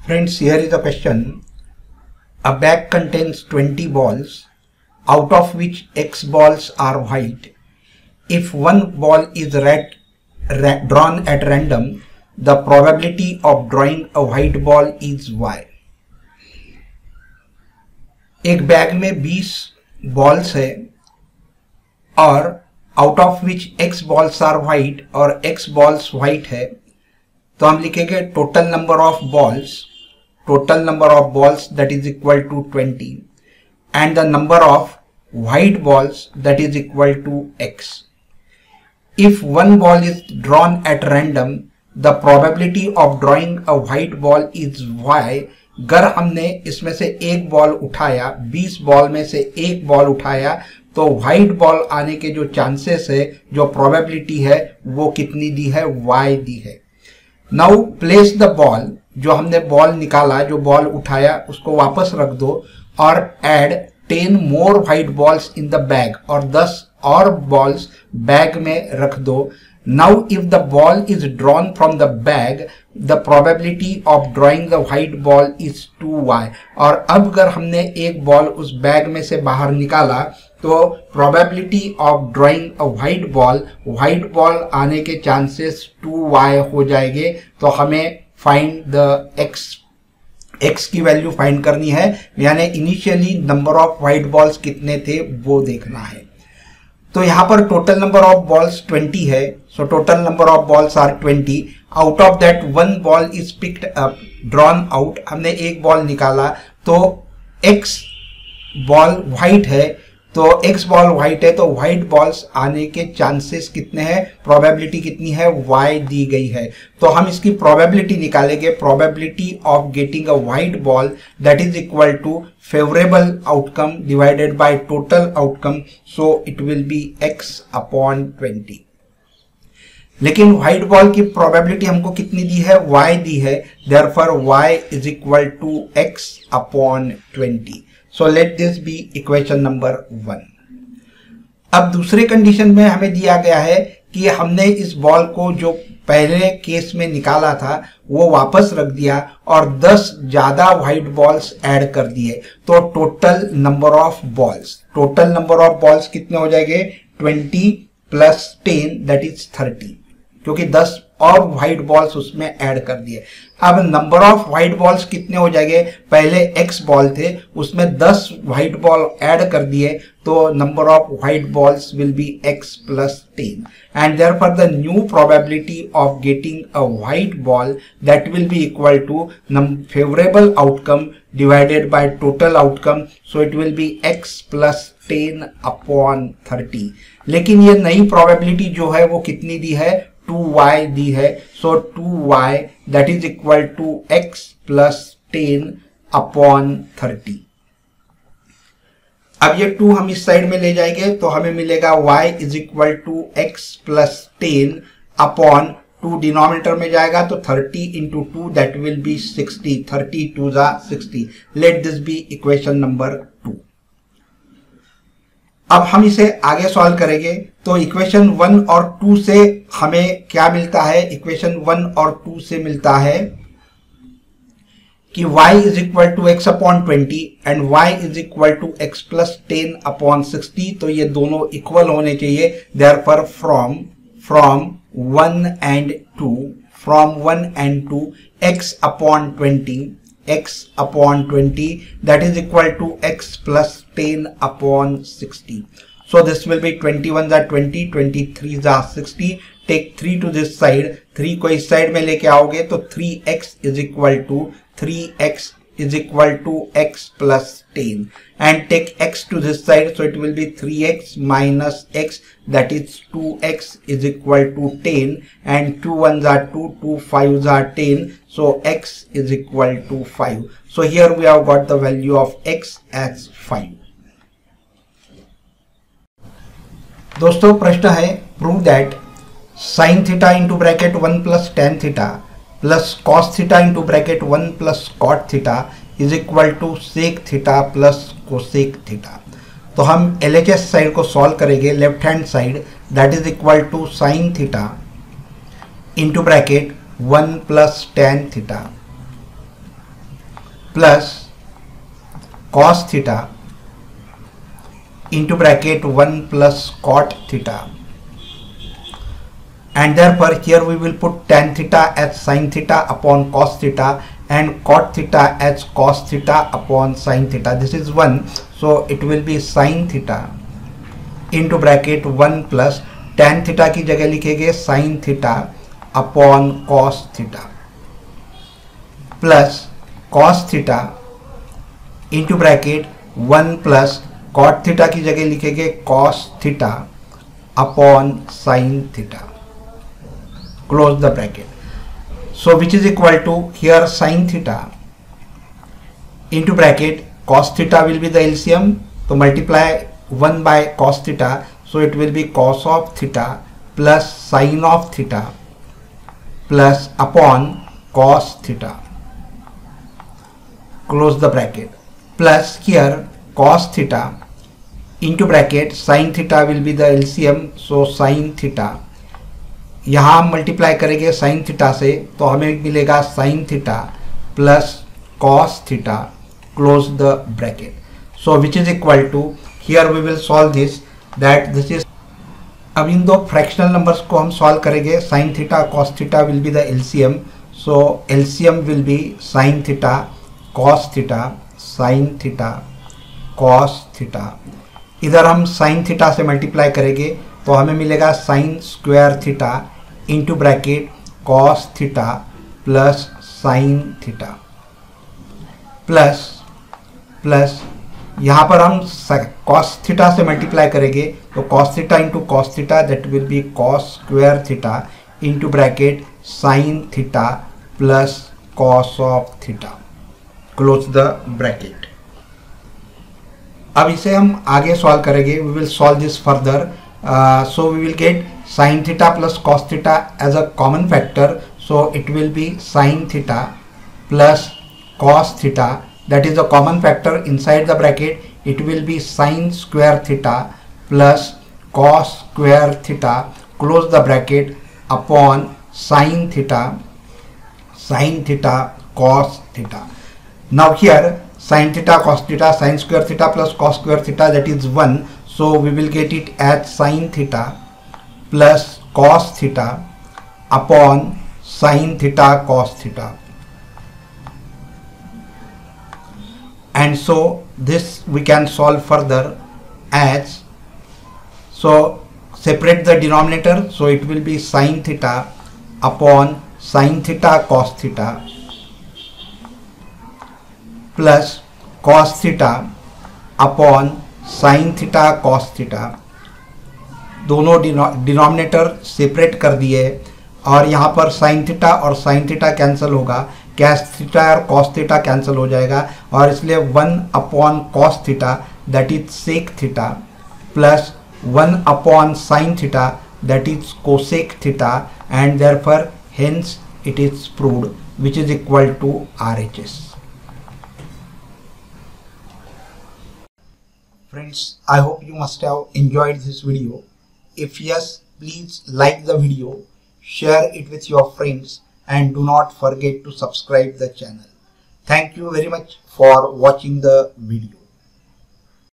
Friends, here is a question. A bag contains 20 balls, out of which X balls are white. If one ball is drawn at random, the probability of drawing a white ball is Y. एक bag में 20 balls है और out of which X balls are white और X balls white है, तो हम लिखेंगे total number of balls that is equal to 20 and the number of white balls that is equal to X. If one ball is drawn at random, the probability of drawing a white ball is Y. अगर हमने इसमें से एक ball उठाया, 20 ball में से एक ball उठाया, तो व्हाइट बॉल आने के जो चांसेस है, जो प्रोबेबिलिटी है, वो कितनी दी है? Y दी है. नाउ प्लेस द बॉल, जो हमने बॉल निकाला, जो बॉल उठाया, उसको वापस रख दो और add 10 more white balls in the bag और 10 और balls बैग में रख दो. Now if the ball is drawn from the bag, the probability of drawing the white ball is 2y. और अब अगर हमने एक बॉल उस बैग में से बाहर निकाला, तो probability of drawing a white ball आने के चांसेस 2y हो जाएंगे. तो हमें find the X की वैल्यू फाइंड करनी है, यानी initially number of white balls कितने थे वो देखना है. तो यहाँ पर टोटल नंबर ऑफ बॉल्स 20 है, so total number of balls are 20. Out of that one ball is picked up, drawn out, हमने एक बॉल निकाला, तो X बॉल व्हाइट है, तो X बॉल व्हाइट है, तो व्हाइट बॉल्स आने के चांसेस कितने हैं, प्रोबेबिलिटी कितनी है, Y दी गई है. तो हम इसकी प्रोबेबिलिटी निकालेंगे. Probability of getting a white ball that is equal to favourable outcome divided by total outcome, so it will be X upon 20. लेकिन व्हाइट बॉल की प्रोबेबिलिटी हमको कितनी दी है, Y दी है, therefore Y is equal to X upon 20. So let this be equation number 1. अब दूसरे condition में हमें दिया गया है कि हमने इस बॉल को जो पहले केस में निकाला था वो वापस रख दिया और 10 ज्यादा व्हाइट बॉल्स ऐड कर दिए, तो टोटल नंबर ऑफ बॉल्स कितने हो जाएंगे, 20 प्लस 10 दैट इज 30, क्योंकि 10 और व्हाइट बॉल्स उसमें ऐड कर दिए. अब नंबर ऑफ व्हाइट बॉल्स कितने हो जाएंगे, पहले X बॉल थे, उसमें 10 व्हाइट बॉल ऐड कर दिए, तो number of white balls will be X plus 10 and therefore the new probability of getting a white ball that will be equal to favourable outcome divided by total outcome, so it will be X plus 10 upon 30. लेकिन ये नई probability जो है वो कितनी दी है, 2y दी है, so 2y that is equal to X plus 10 upon 30. अब ये 2 हम इस साइड में ले जाएंगे, तो हमें मिलेगा y is equal to X plus 10 upon 2 denominator में जाएगा, तो 30 इंटू 2 दैट विल बी 60, 30 2 जा 60. Let this be equation number 2. अब हम इसे आगे सॉल्व करेंगे, तो इक्वेशन 1 और 2 से हमें क्या मिलता है, इक्वेशन 1 और 2 से मिलता है कि y is equal to x upon 20 and y is equal to x plus 10 upon 60. तो ये दोनों इक्वल होने चाहिए. Therefore from 1 and 2 x upon 20 that is equal to X plus 10 upon 60. So this will be 21 are 20, 23 are 60. Take 3 to this side. 3 को इस side में लेके आओगे, तो 3x is equal to X plus 10. And take x to this side, so it will be 3x minus x, that is 2x is equal to 10. And 2 1s are 2, 2 5s are 10. So x is equal to 5. So here we have got the value of x as 5. दोस्तों प्रश्न है, prove that sin theta into bracket 1 plus tan theta plus cos theta into bracket 1 plus cot theta is equal to sec theta plus cosec theta. तो हम LHS side को solve करेंगे, left hand side, that is equal to sin theta into bracket 1 plus tan theta plus cos theta into bracket 1 plus cot theta, and therefore here we will put tan theta as sin theta upon cos theta and cot theta as cos theta upon sin theta. This is 1, so it will be sin theta into bracket 1 plus tan theta की जगह लिखेंगे sin theta upon cos theta plus cos theta into bracket 1 plus cot theta की जगह लिखेंगे cos theta upon sin theta. Close the bracket. So which is equal to here sin theta into bracket cos theta will be the LCM, so multiply 1 by cos theta, so it will be cos of theta plus sin of theta plus upon cos theta. Close the bracket. Plus here cos theta into bracket sin theta will be the LCM, so sin theta, यहाँ हम multiply करेंगे sin theta से, तो हमें मिलेगा sin theta plus cos theta. Close the bracket. So which is equal to, here we will solve this, that this is, अब इन दो fractional numbers को हम सॉल्व करेंगे. sin theta cos theta will be the LCM, so LCM will be sin theta cos theta sin theta cos theta. इधर हम sin theta से multiply करेंगे तो हमें मिलेगा sin square theta into bracket cos theta plus sin theta plus यहाँ पर हम cos थीटा से मल्टीप्लाई करेंगे तो cos theta into cos theta, that will be cos square theta into bracket sin theta plus cos of theta. Close the bracket. अब इसे हम आगे सॉल्व करेंगे. We will solve this further. So we will get sin theta plus cos theta as a common factor, so it will be sin theta plus cos theta, that is a common factor inside the bracket. It will be sin square theta plus cos square theta, close the bracket, upon sin theta cos theta. Now here sin theta cos theta, sin square theta plus cos square theta, that is 1. So we will get it as sin theta plus cos theta upon sin theta cos theta. And so this we can solve further as, so separate the denominator, so it will be sin theta upon sin theta cos theta plus cos theta upon sin theta cos theta. दोनों denominator separate कर दिए और यहाँ पर sin theta और sin theta cancel होगा, cos theta और cos theta cancel हो जाएगा, और इसलिए 1 upon cos theta that is sec theta plus 1 upon sin theta that is cosec theta, and therefore hence it is proved, which is equal to RHS. Friends, I hope you must have enjoyed this video. If yes, please like the video, share it with your friends, and do not forget to subscribe the channel. Thank you very much for watching the video.